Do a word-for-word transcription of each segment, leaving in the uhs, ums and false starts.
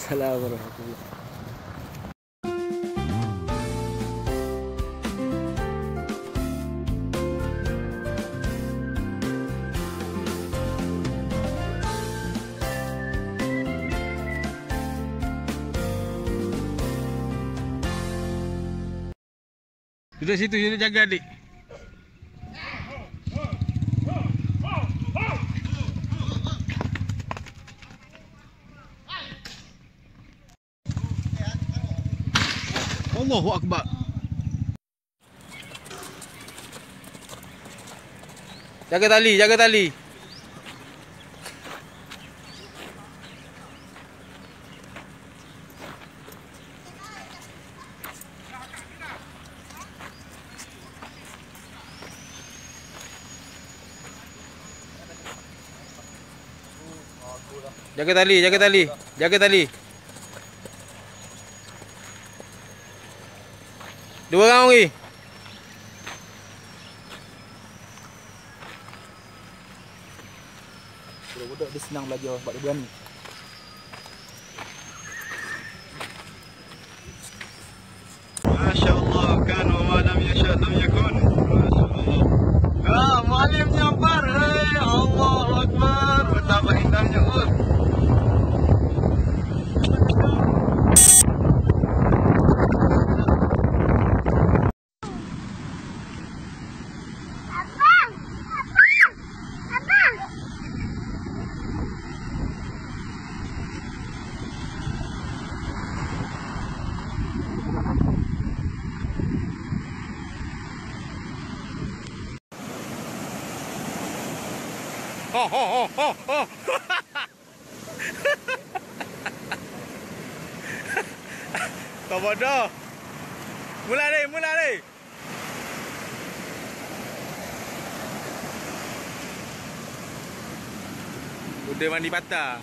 Waalaikumsalam warahmatullahi. Duduk situ, situ jaga adik. Allahu Akbar. Jaga tali, jaga tali. Jaga tali, jaga tali, jaga tali. Dua orang lagi. Budak-budak dia senang belajar sebab dia berani. Masya-Allah, kan wa ma lam yasha lam yakun. Masya-Allah. Ah, muallim nyambar. Hey, Allahu Akbar. Betapa indahnya ur. Oh, oh, oh, oh, oh. Kau bodoh. Mula ni, mula ni. Udah mandi patah.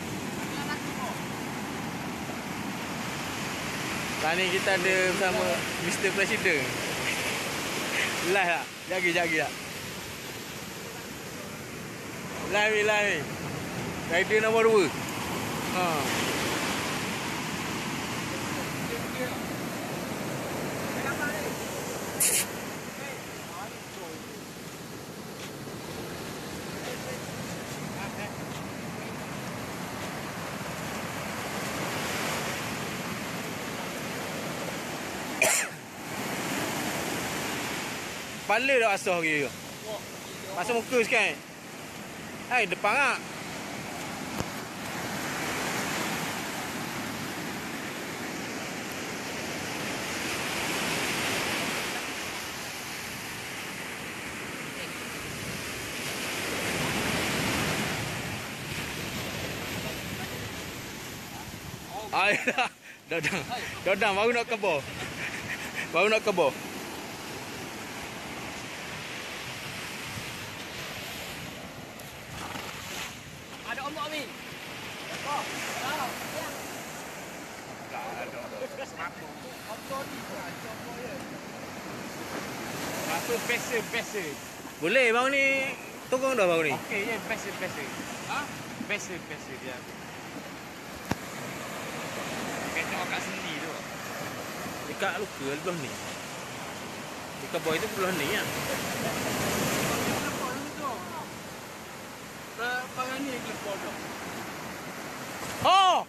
Tadi kita ada bersama Mister Presiden. Live tak? Jaga, jaga tak? Live ni, live ni. Rider nombor dua. Ha. Kepala dah asah ke? Pasal muka sekarang. Hai, depan tak? Hai, dah. Dodang. Dodang baru nak kebor. Baru nak kebor. Apa pesa pesa. Boleh bang ni tunggu dah bang ni. Okey je pesa pesa. Ha? Pesa pesa dia. Kena kat sendi tu. Dekat luka belah ni. Dekat boy tu belah ni ya. Barang ni kelepor tu. Oh!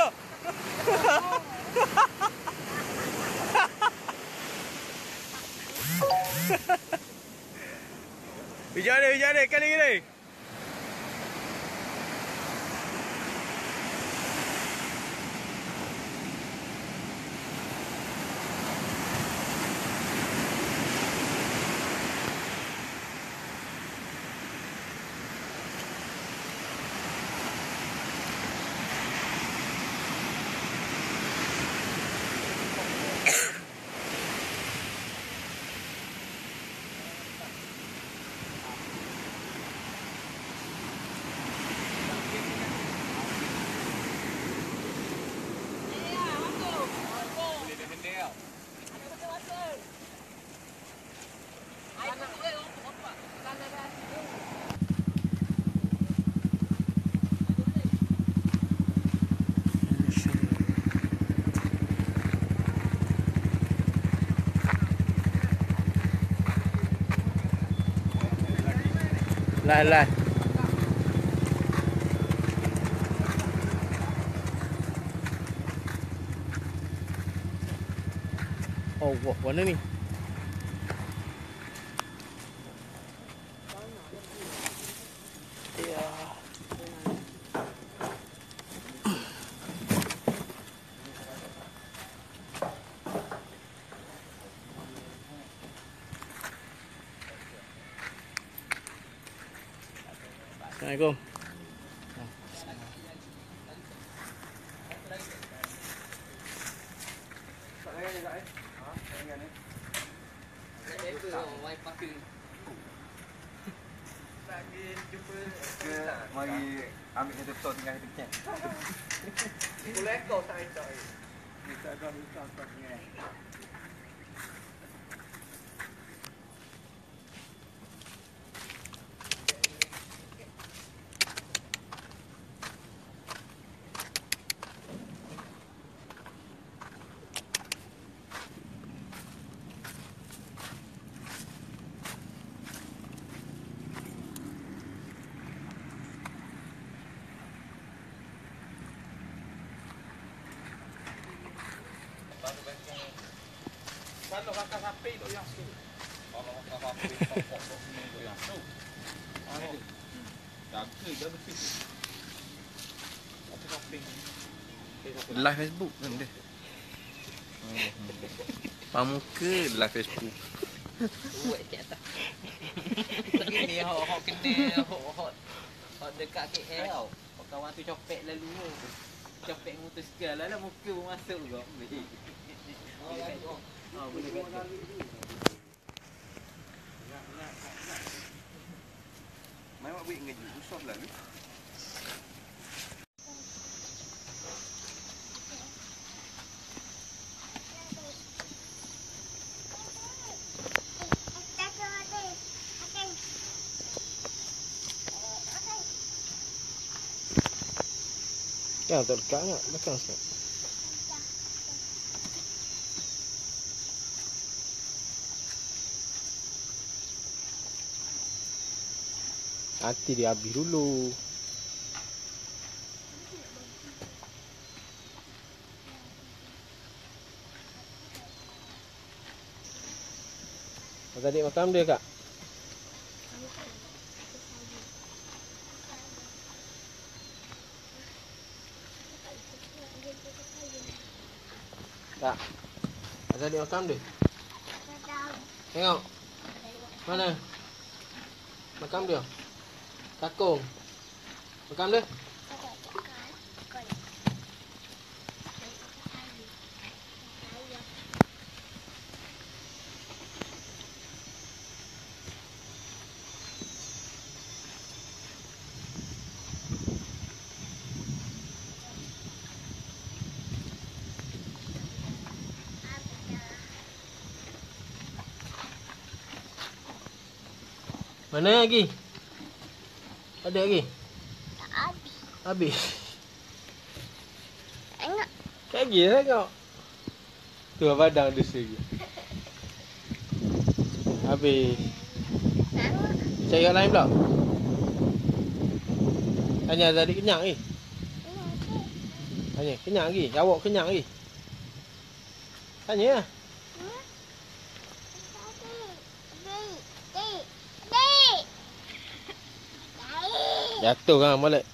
Bijak dia, bijak dia. Kali ni. Live live. Oh, wa- warna ni. Ya. Assalamualaikum. Mari ambil satu ton dengan kita cek. Boleh kau tak itu? Kita ada hutang tak ni. Kalau kakak sapi tu yang su. Kalau kakak sapi pokok tu yang su. Ani. Tak ke dah betul. Kakak sapi. Live Facebook kan dia. Pamuka live Facebook. Buat kat atas. Tapi ni hok hok kena hok hok hok dekat K L tau. Hok kawan tu copek lalu. Copek motosikal lah muka pun masuk juga. Oh, boleh betul. Mai mak buat ngaji usah lah ni. Ya, tak dekat nak belakang sikit. Nanti dia habis dulu. Tadi makam dia kak? Tak. Tadi makam dia? Tengok. Mana? Makam dia? Takung. Makam dia? Mana lagi? Ada lagi? Tak habis. Habis. Tengok. Lagi lah tengok. Tu padang ada lagi. Habis. Tengok. Cari yang lain pula. Tanya tadi kenyang lagi. Tanya kenyang lagi. Awak kenyang lagi. Tanya lah. Jatuh kan balik.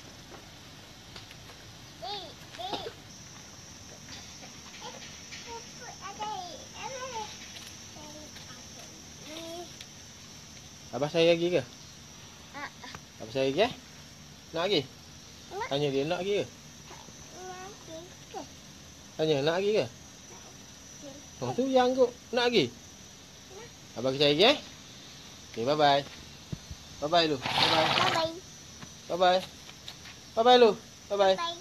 Abah saya lagi ke? Abah saya lagi eh? Nak lagi? Tanya dia nak lagi ke? Tanya nak lagi ke? Oh tu yang kot. Nak lagi? Abah saya lagi eh? Okay, bye bye. Bye bye lu. Bye bye. Bye bye. Bye bye. Bye bye lu. Bye bye. Bye.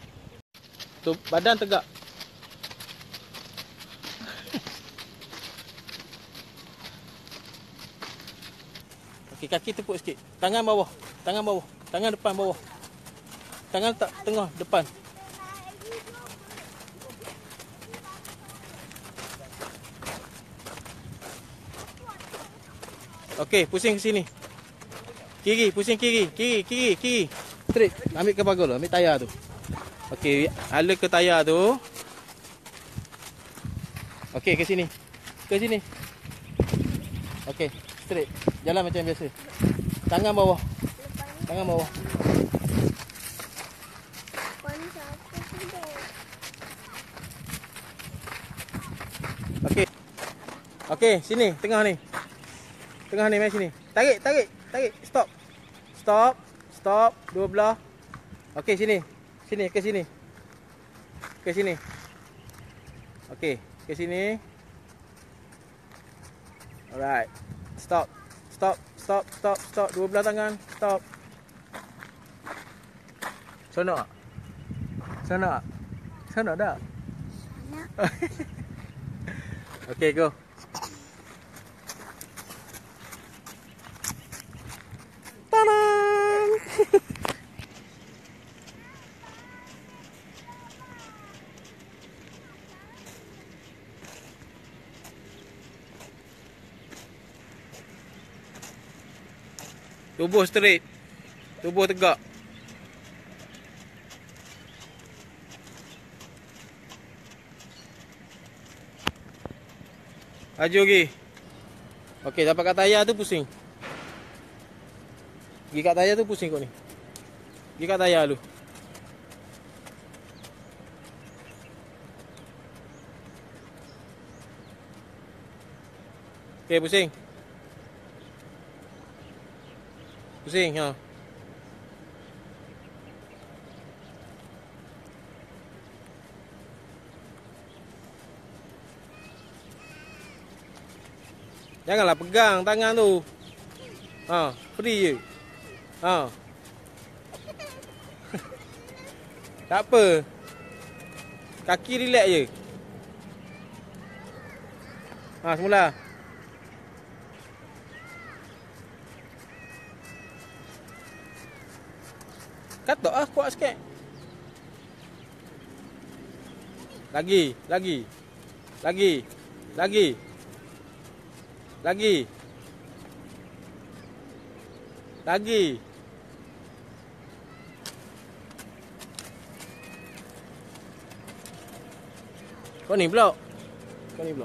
Tu badan tegak. Okey, kaki tepuk sikit. Tangan bawah. Tangan bawah. Tangan depan bawah. Tangan tak tengah depan. Okey, pusing ke sini. Kiri, pusing kiri. Kiri, kiri, kiri. Straight. Ambil ke bagul, ambil tayar tu. Okey, hala ke tayar tu. Okey, ke sini. Ke sini. Okey, straight. Jalan macam biasa. Tangan bawah. Tangan bawah. Okey. Okey, sini, tengah ni. Tengah ni, mai sini. Tarik, tarik, tarik. Stop. Stop. Stop. Dua belah. Okey, sini. Sini, ke sini. Ke sini. Okey, ke sini. Alright. Stop. Stop. Stop. Stop. Stop. Dua belah tangan. Stop. Sonok tak? Sonok tak? Sonok tak? Okey, go. Tadang! Tubuh straight. Tubuh tegak. Laju lagi. Okey, dapat kat tayar tu pusing. Pergi kat tayar tu pusing kau ni. Pergi kat tayar lu. Okey, pusing. Pusing, ha. Janganlah pegang tangan tu. Ha, free je. Ha. Tak apa. Kaki relax je. Ha, semula. Katok ah, kuat sikit. Lagi, lagi. Lagi. Lagi. Lagi. Lagi. Kau ni pula. Kau ni pula.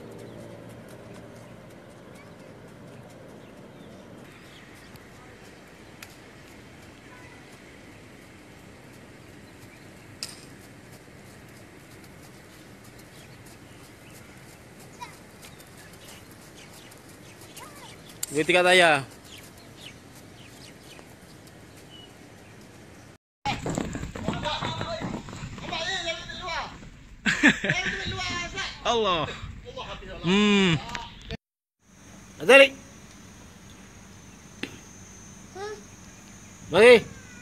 Berhenti kat tayar. Allah. Hmm. Azali. Mari.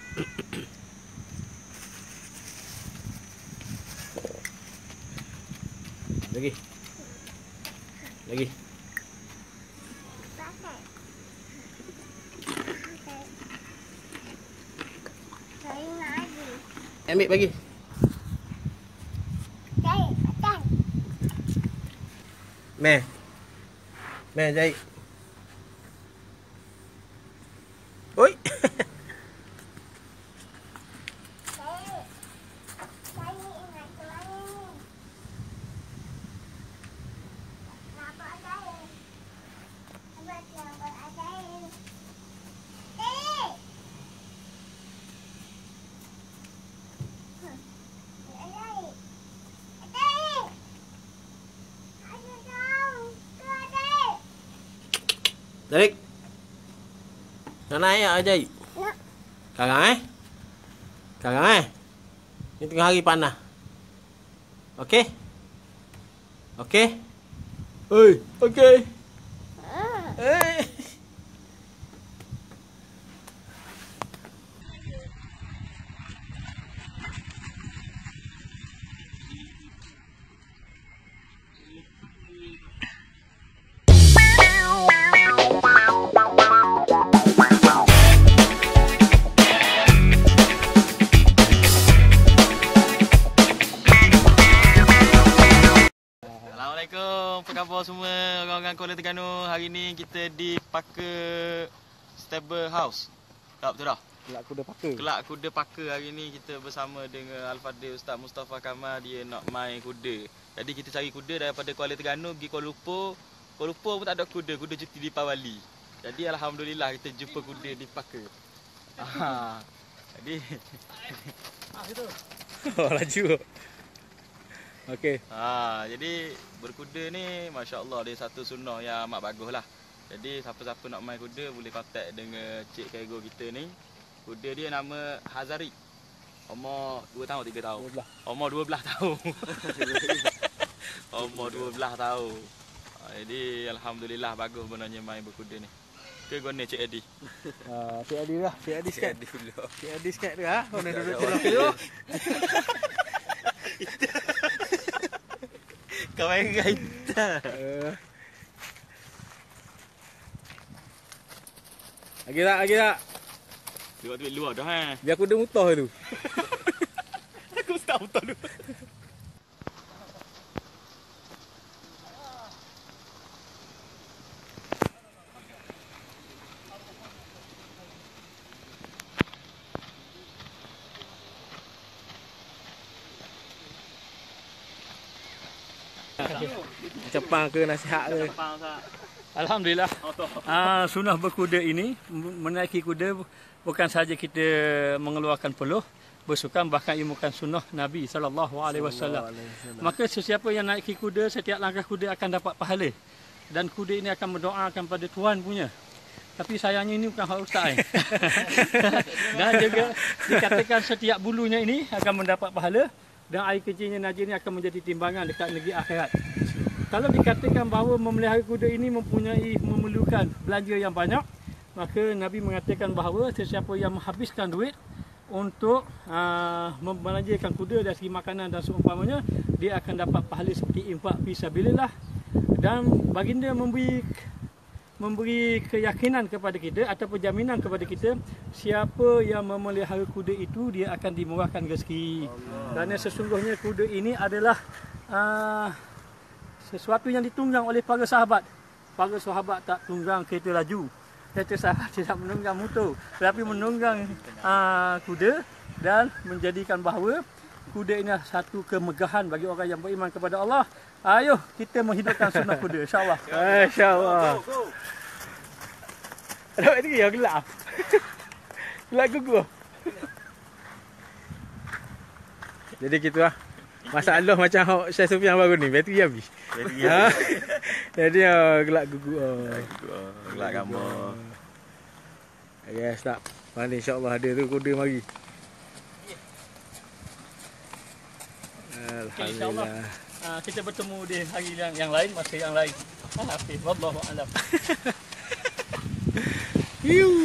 Lagi. Lagi. Ambil bagi. Meh. Meh jahit. Oi. Tarik. Nak naik tak ajaib? Nak. Sekarang eh? Sekarang eh? Ni tengah hari panas. Okey? Okey? Oi, okey. Eh. khabar semua orang-orang Kuala Terengganu? Hari ni kita di Parker Stable House. Tak betul dah? Kelak kuda paka. Kelak kuda Parker hari ni kita bersama dengan Al-Fadhil Ustaz Mustafa Kamal. Dia nak main kuda. Jadi kita cari kuda daripada Kuala Terengganu pergi Kuala Lumpur. Kuala Lumpur pun tak ada kuda, kuda cuti di Pawali. Jadi alhamdulillah kita jumpa kuda di Parker. Ah. Jadi Ah gitu. Oh, laju. Okey. Ha, jadi berkuda ni masya-Allah dia satu sunnah yang amat baguslah. Jadi siapa-siapa nak main kuda boleh kontak dengan Cik Kaigo kita ni. Kuda dia nama Hazari. Umur dua tahun tiga tahun. dua belas. Umur dua belas tahun. Umur dua belas tahun. Ha, jadi alhamdulillah bagus benarnya main berkuda ni. Ke guna Cik Adi. Ah, Cik Adi lah, Cik Adi sekat. Adi dulu. Cik Adi sekat dia ha. Kau nak duduk dalam tu. Kau main gaita. Uh. Lagi tak, lagi tak. Tengok tu luar dah eh. Biar kuda mutah tu. Aku start betul dulu. Cepang ke nasihat ke? Alhamdulillah. Ah, sunnah berkuda ini, menaiki kuda bukan saja kita mengeluarkan peluh, bersukan, bahkan ilmukan sunnah Nabi sallallahu alaihi wasallam. Maka sesiapa yang naiki kuda, setiap langkah kuda akan dapat pahala. Dan kuda ini akan mendoakan pada tuan punya. Tapi sayangnya ini bukan hak ustaz. Dan juga dikatakan setiap bulunya ini akan mendapat pahala dan air kecilnya najis ini akan menjadi timbangan dekat negeri akhirat. Kalau dikatakan bahawa memelihara kuda ini mempunyai memerlukan belanja yang banyak, maka Nabi mengatakan bahawa sesiapa yang menghabiskan duit untuk uh, membelanjakan kuda dari segi makanan dan seumpamanya, dia akan dapat pahala seperti infak fi sabilillah. Dan baginda memberi memberi keyakinan kepada kita ataupun jaminan kepada kita, siapa yang memelihara kuda itu dia akan dimurahkan rezeki. Dan sesungguhnya kuda ini adalah uh, sesuatu yang ditunggang oleh para sahabat. Para sahabat tak tunggang kereta laju. Kereta sahabat tidak menunggang motor, tetapi menunggang uh, kuda, dan menjadikan bahawa kuda ini satu kemegahan bagi orang yang beriman kepada Allah. Ayo kita menghidupkan sunnah kuda, insya-Allah. Masya-Allah. Ada lagi yang gelap. Gelap gugur. Jadi gitulah. Masalah macam Syekh Sufian baru ni, bateri habis. Bateri ha? Jadi uh, gelak gugur. Oh. Gelak gambar. Okay, start. Mana insya-Allah ada tu kuda mari. Okay, insya-Allah. Uh, kita bertemu di hari yang, yang lain, masa yang lain. Ah, okey, wallahu a'lam. Yuh.